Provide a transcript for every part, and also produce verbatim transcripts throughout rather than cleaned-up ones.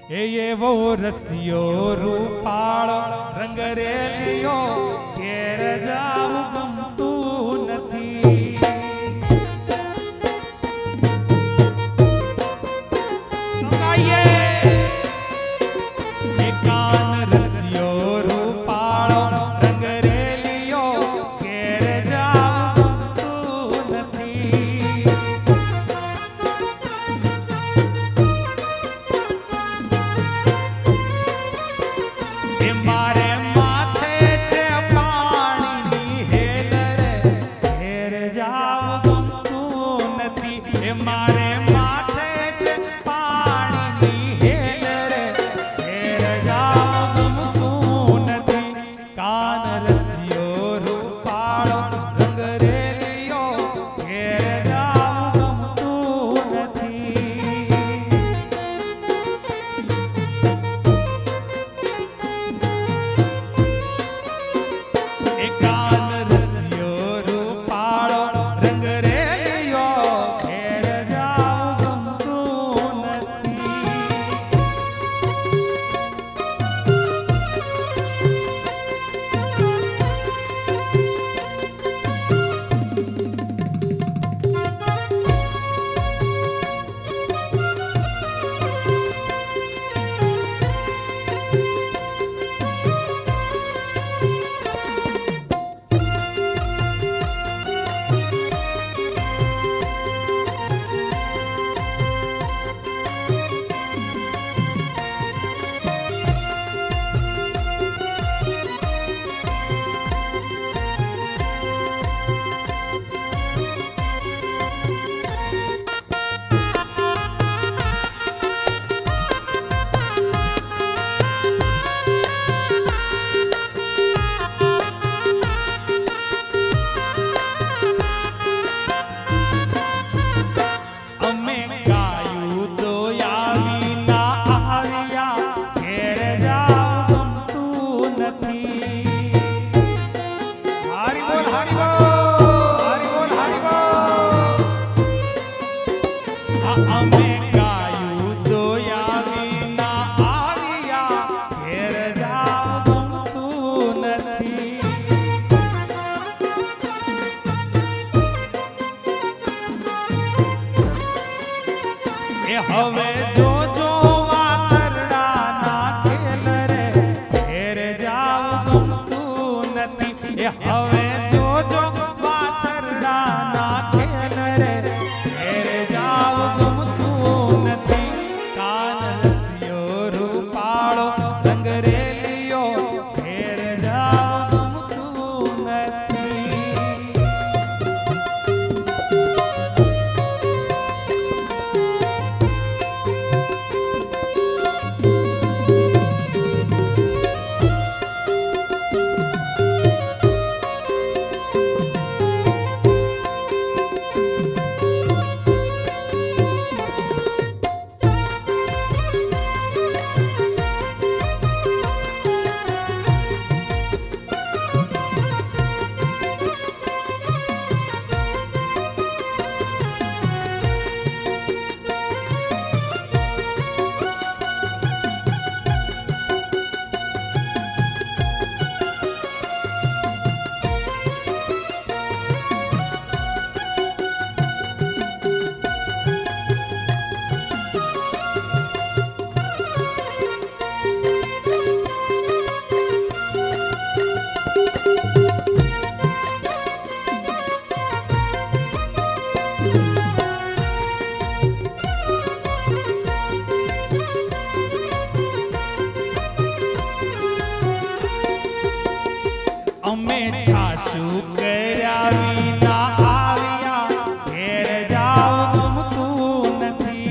ए ये वो रसियो रूपाळो रंग रेलियो केर जाऊ गमतू नथी। हवे जो जो वाछरड़ा ना खेल रे घेर जाऊ गमतू नथी। ए हवे जो जो वाछरड़ा ना खेल रे घेर जाऊ गमतू नथी। कान रसियो रूपाळो रंग रेलियो घेर जाऊ गमतू नथी। अमे छाशु कर्या विना आव्या घेर जाऊ गमतू नथी।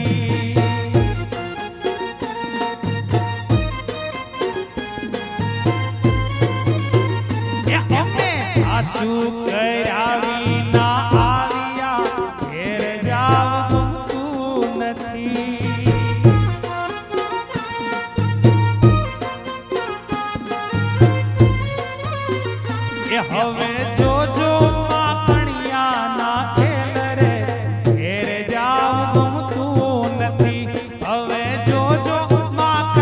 अमे छाशु कर्या विना आव्या घेर जाऊ गमतू नथी। हवे जो जो माखणिया ना खेल रे घेर जाऊ गमतू नथी। हवे जो जो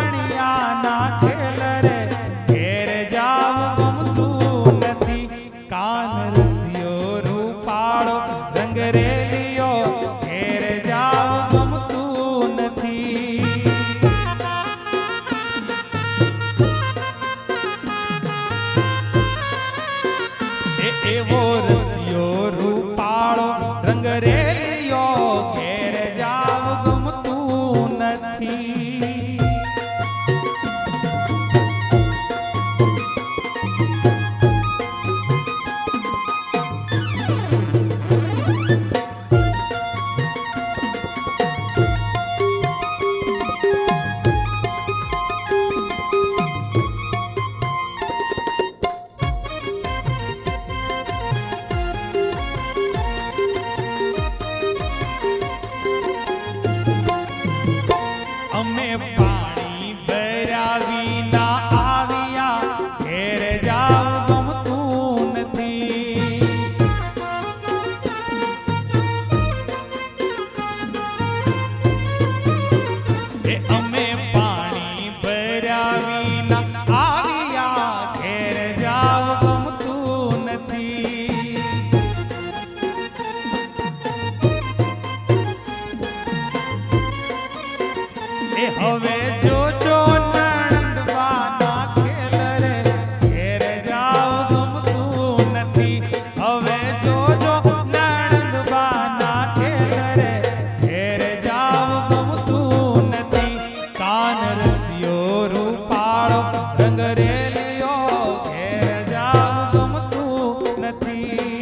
जो जो नणंद बाना खेल रे घेर जाओ गमतू नथी। हवे जो जो नणंद बाना खेल रे घेर जाओ गमतू नथी। कान रसियो रूपाळो रंग रेलियो घेर जाओ गमतू नथी।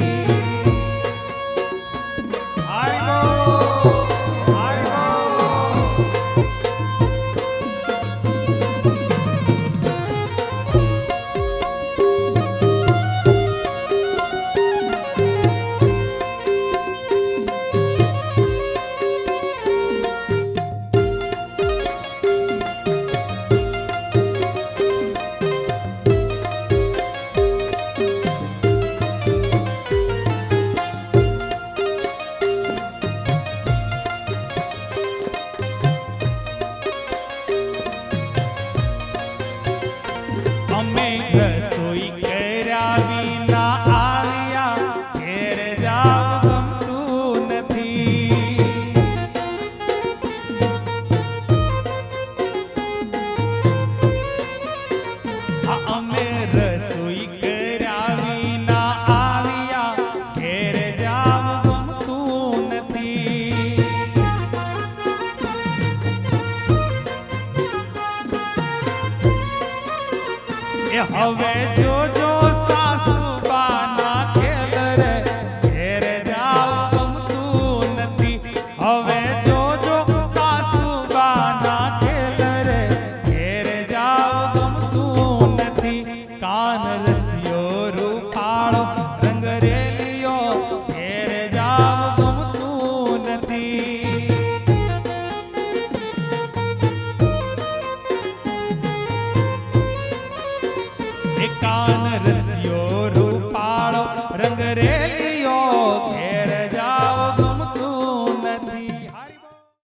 अमे रसोई कर्या विना आविया घेर जाव गमतू नथी। अमे रसोई कर्या विना आविया घेर जाव गमतू नथी। हवे जो जो सासू बाना खेल रे घेर जाओ गमतू नथी। हवे जो जो सासू बाना खेल रे घेर जाओ गमतू नथी। कान रसियो रूपाळो रंग रेलियो घेर जाओ गमतू नथी। कान रस